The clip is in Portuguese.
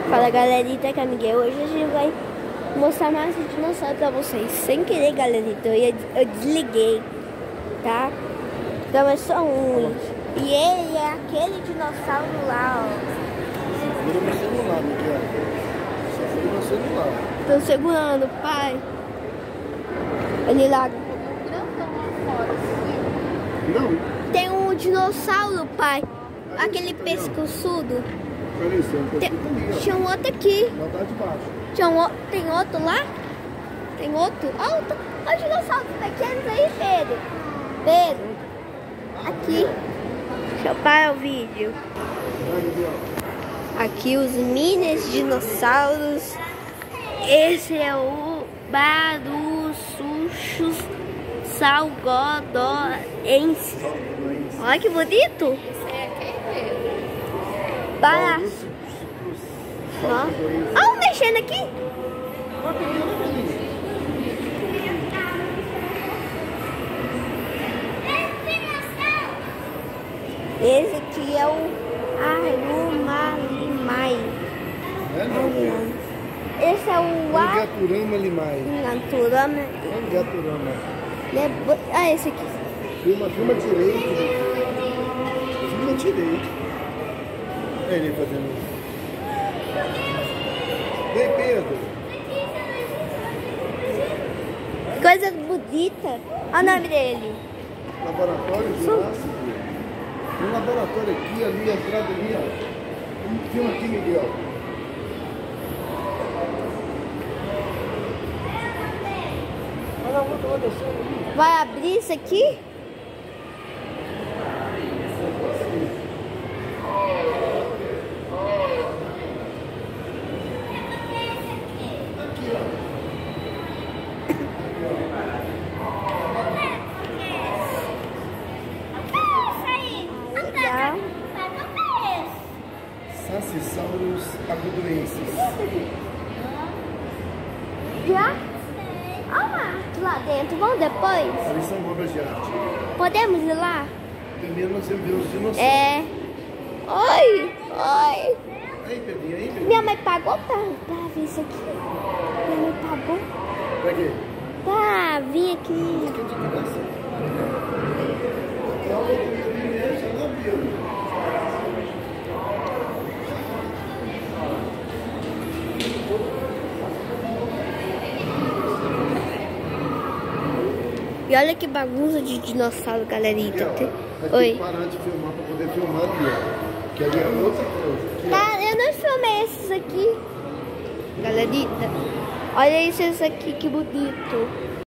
Fala galerita, que é Miguel. Hoje a gente vai mostrar mais um dinossauro pra vocês. Sem querer, galerita, eu desliguei, tá? Então é só um. E ele é aquele dinossauro lá, ó. Segura meu celular, Miguel. Segura meu celular. Tô segurando, pai. Ele lá. Não. Tem um dinossauro, pai. Aquele pescoçudo. Tinha um outro aqui. Não tá de baixo. Tem outro lá? Tem outro? Olha os dinossauros pequenos aí, Pedro. Pedro. Aqui. Deixa eu parar o vídeo. Aqui os mini dinossauros. Esse é o Baruçuchus salgodoensis. Olha que bonito. Para. Olha um mexendo aqui. Esse aqui é o Arumalimai. Esse é o Angaturama limai. Angaturama. Angaturama. Ah, esse aqui. Filma direito. Filma direito. É ele fazendo isso. Vem, Pedro. Coisa bonita. Olha o nome dele. Laboratório Jurássico. Um laboratório aqui, ali, a entrada ali, ó. Filma aqui, Miguel. Olha a outra descendo ali. Vai abrir isso aqui? Sacisaurus agudoensis. Já? Olha lá dentro. Vamos depois? Ali são obras de arte. Podemos ir lá? Primeiro nós vamos ver os dinossauros. É. Oi. Aí, Pedrinho, aí, Pedrinho. Minha mãe pagou pra ver isso aqui? Minha mãe pagou? Pra quê? Pra vir aqui. Que indicação. É o primeiro, você não viu. E olha que bagunça de dinossauro, galerita. Oi. Tem que parar de filmar pra poder filmar ali, ó. Que ali é outra coisa. Tá, eu não filmei esses aqui. Galerita, olha isso aqui, que bonito.